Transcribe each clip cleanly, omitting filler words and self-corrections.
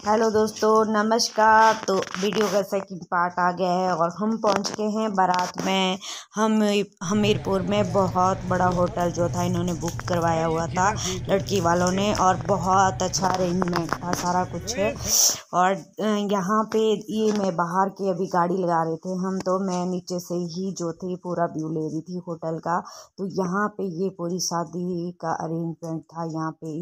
Hello दोस्तों, नमस्कार। तो वीडियो का सेकंड पार्ट आ गया है और हम पहुंच गए हैं बारात में। हम हमीरपुर में बहुत बड़ा होटल जो था इन्होंने बुक करवाया हुआ था लड़की वालों ने, और बहुत अच्छा अरेंजमेंट था सारा कुछ। और यहाँ पे ये मैं बाहर की अभी गाड़ी लगा रहे थे हम, तो मैं नीचे से ही जो थी पूरा व्यू ले रही थी होटल का। तो यहाँ पे ये पूरी शादी का अरेंजमेंट था यहाँ पे।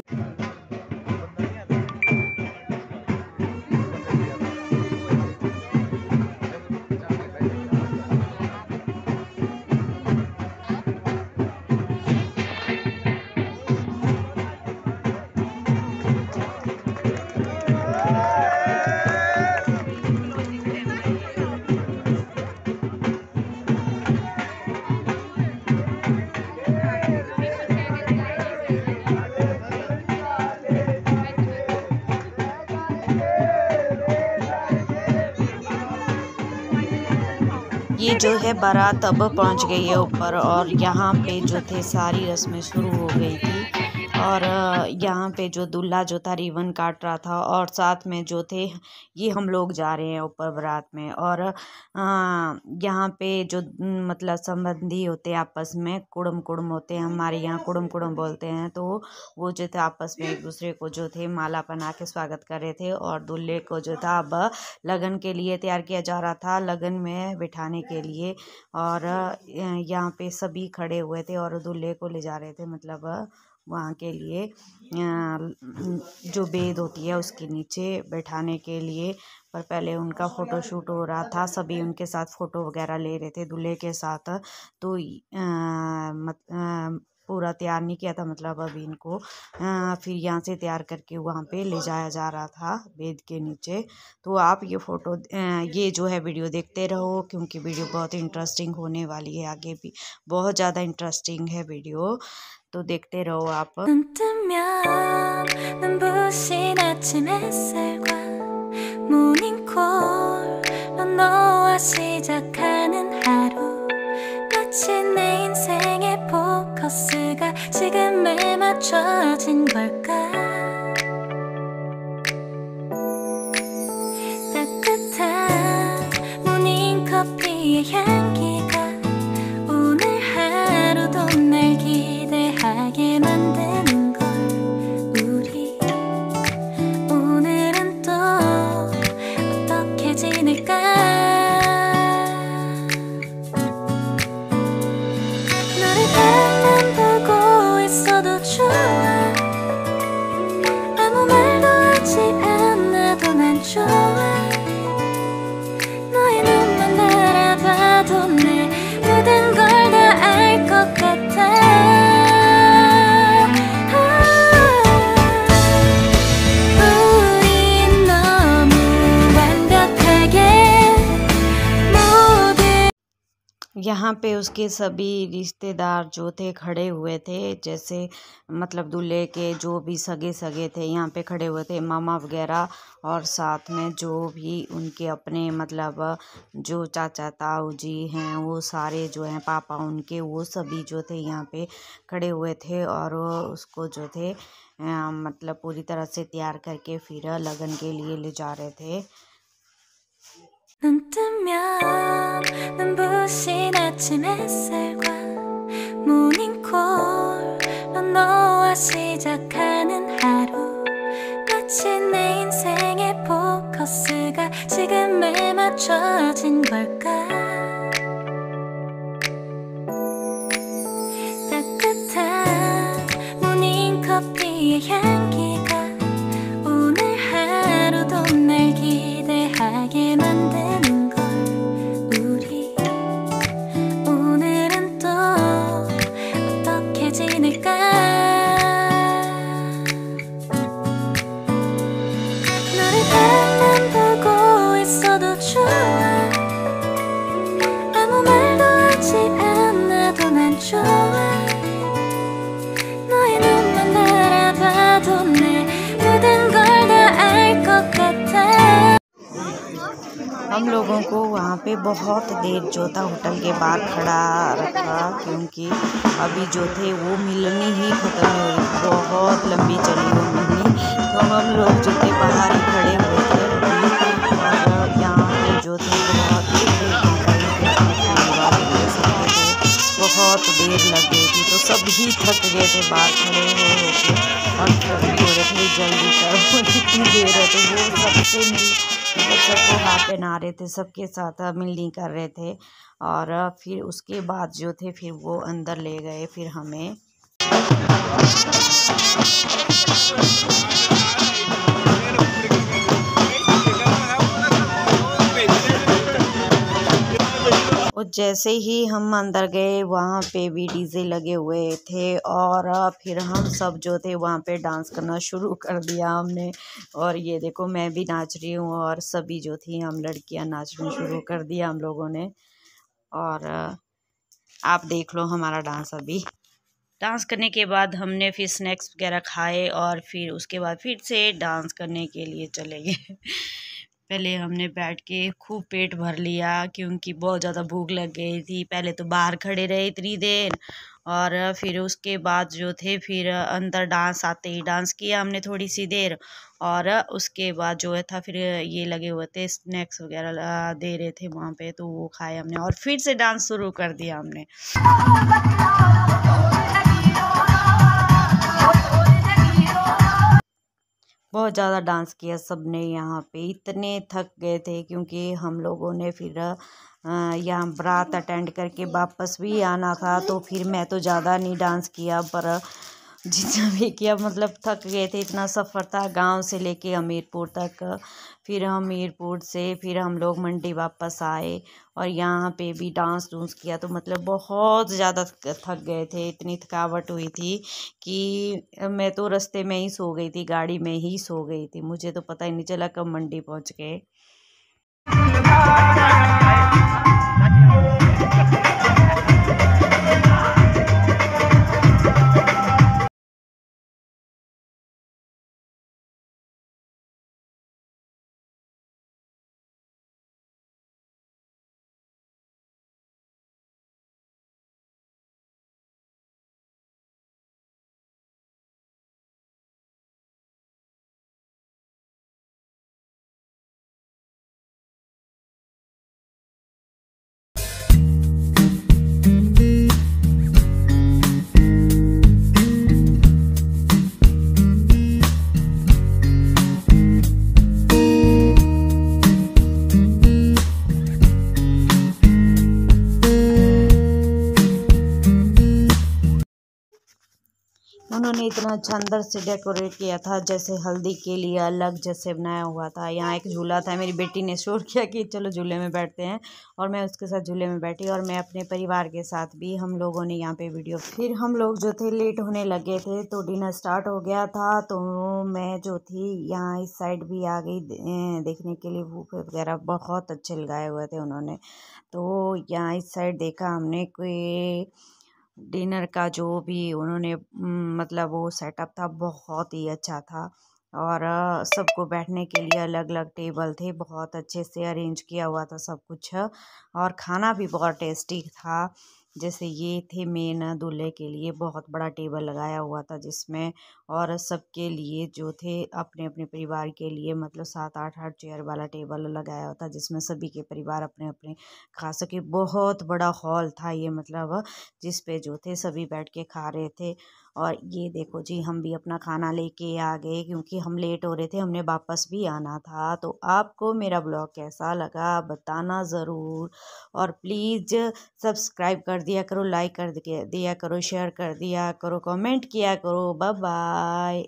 ये जो है बारात अब पहुंच गई है ऊपर, और यहाँ पे जो थे सारी रस्में शुरू हो गई थी। और यहाँ पे जो दूल्हा जो था रिबन काट रहा था, और साथ में जो थे ये हम लोग जा रहे हैं ऊपर बारात में। और यहाँ पे जो मतलब संबंधी होते हैं आपस में, कुड़म कुड़म होते हैं, हमारे यहाँ कुड़म कुड़म बोलते हैं। तो वो जो थे आपस में एक दूसरे को जो थे माला पहना के स्वागत कर रहे थे। और दूल्हे को जो था अब लगन के लिए तैयार किया जा रहा था, लगन में बिठाने के लिए। और यहाँ पे सभी खड़े हुए थे और दूल्हे को ले जा रहे थे, मतलब वहाँ के लिए जो बेद होती है उसके नीचे बैठाने के लिए। पर पहले उनका फ़ोटो शूट हो रहा था, सभी उनके साथ फ़ोटो वगैरह ले रहे थे दूल्हे के साथ। तो पूरा तैयार नहीं किया था, मतलब अभी इनको फिर यहाँ से तैयार करके वहाँ पे ले जाया जा रहा था बेद के नीचे। तो आप ये जो है वीडियो देखते रहो, क्योंकि वीडियो बहुत इंटरेस्टिंग होने वाली है। आगे भी बहुत ज़्यादा इंटरेस्टिंग है वीडियो, तो देखते रहो आप। 눈부신 아침 햇살과 모닝콜로 너와 시작하는 하루, 마치 내 인생의 포커스가 지금에 맞춰진 걸까. 따뜻한 모닝커피의 향기가 오늘 하루도 날 기대하게 만드는 걸. 우리 오늘은 또 어떻게 지낼까. 너를 바라만 보고 있어도 좋아. 아무 말도 하지 않아도 난 좋아. 너의 눈만 바라봐도 내 모든 걸 다 알 것 같아. 우린 너무 완벽하게 모든। यहाँ पे उसके सभी रिश्तेदार जो थे खड़े हुए थे, जैसे मतलब दूल्हे के जो भी सगे थे यहाँ पे खड़े हुए थे, मामा वगैरह। और साथ में जो भी उनके अपने मतलब जो चाचा ताऊ जी हैं, वो सारे जो हैं पापा उनके, वो सभी जो थे यहाँ पे खड़े हुए थे। और वो उसको जो थे मतलब पूरी तरह से तैयार करके फिर लगन के लिए ले जा रहे थे। 눈 뜨면 눈부신 아침 햇살과 모닝콜로 너와 시작하는 하루, 마치 내 인생의 포커스가 지금에 맞춰진 걸까. 따뜻한 모닝커피의 향기가 오늘 하루도 날 기대하게 만드는 걸. 우리 오늘은 또 어떻게 지낼까. 너를 바라만 보고 있어도 좋아. 아무 말도 하지 않아도 난 좋아. 너의 눈만 바라봐도 내 모든 걸 다 알 것 같아. हम लोगों को वहाँ पे बहुत देर जो था होटल के बाहर खड़ा रखा, क्योंकि अभी जो थे वो मिलनी ही ख़त्म हुई, बहुत लंबी चली वो मिलनी। तो हम लोग जो थे बाहर ही खड़े हुए थक गए थे बाहर खड़े हो के, और सभी बोल रहे थे जल्दी करो कितनी देर है, तो वो सबसे मतलब सबको हाथ पहना रहे थे, सबके साथ मिलनी कर रहे थे। और फिर उसके बाद जो थे फिर वो अंदर ले गए फिर हमें। और जैसे ही हम अंदर गए वहाँ पे भी डीजे लगे हुए थे, और फिर हम सब जो थे वहाँ पे डांस करना शुरू कर दिया हमने। और ये देखो मैं भी नाच रही हूँ, और सभी जो थी हम लड़कियाँ नाचना शुरू कर दिया हम लोगों ने। और आप देख लो हमारा डांस। अभी डांस करने के बाद हमने फिर स्नैक्स वगैरह खाए, और फिर उसके बाद फिर से डांस करने के लिए चले गए। पहले हमने बैठ के खूब पेट भर लिया क्योंकि बहुत ज़्यादा भूख लग गई थी। पहले तो बाहर खड़े रहे इतनी देर, और फिर उसके बाद जो थे फिर अंदर डांस आते ही डांस किया हमने थोड़ी सी देर। और उसके बाद जो है था फिर ये लगे हुए थे स्नैक्स वगैरह दे रहे थे वहाँ पे, तो वो खाए हमने और फिर से डांस शुरू कर दिया हमने। बहुत ज़्यादा डांस किया सबने यहाँ पे, इतने थक गए थे क्योंकि हम लोगों ने फिर यहाँ बारात अटेंड करके वापस भी आना था। तो फिर मैं तो ज़्यादा नहीं डांस किया, पर जितना भी किया मतलब थक गए थे। इतना सफ़र था गांव से लेके हमीरपुर तक, फिर हमीरपुर से फिर हम लोग मंडी वापस आए, और यहाँ पे भी डांस डूंस किया। तो मतलब बहुत ज़्यादा थक गए थे, इतनी थकावट हुई थी कि मैं तो रास्ते में ही सो गई थी, गाड़ी में ही सो गई थी। मुझे तो पता ही नहीं चला कब मंडी पहुँच गए। उन्होंने इतना अच्छा अंदर से डेकोरेट किया था, जैसे हल्दी के लिए अलग जैसे बनाया हुआ था। यहाँ एक झूला था, मेरी बेटी ने शोर किया कि चलो झूले में बैठते हैं, और मैं उसके साथ झूले में बैठी, और मैं अपने परिवार के साथ भी हम लोगों ने यहाँ पे वीडियो। फिर हम लोग जो थे लेट होने लगे थे, तो डिनर स्टार्ट हो गया था। तो मैं जो थी यहाँ इस साइड भी आ गई देखने के लिए। बुफे वगैरह बहुत अच्छे लगाए हुए थे उन्होंने, तो यहाँ इस साइड देखा हमने कोई डिनर का जो भी उन्होंने मतलब वो सेटअप था बहुत ही अच्छा था। और सबको बैठने के लिए अलग अलग टेबल थे, बहुत अच्छे से अरेंज किया हुआ था सब कुछ, और खाना भी बहुत टेस्टी था। जैसे ये थे मेन दूल्हे के लिए बहुत बड़ा टेबल लगाया हुआ था जिसमें, और सबके लिए जो थे अपने अपने परिवार के लिए मतलब 7 8 8 चेयर वाला टेबल लगाया हुआ था, जिसमें सभी के परिवार अपने अपने खा सके। बहुत बड़ा हॉल था ये, मतलब जिस पे जो थे सभी बैठ के खा रहे थे। और ये देखो जी हम भी अपना खाना लेके आ गए क्योंकि हम लेट हो रहे थे, हमने वापस भी आना था। तो आपको मेरा ब्लॉग कैसा लगा बताना ज़रूर, और प्लीज़ सब्सक्राइब कर दिया करो, लाइक कर दिया करो, शेयर कर दिया करो, कमेंट किया करो। Bye bye.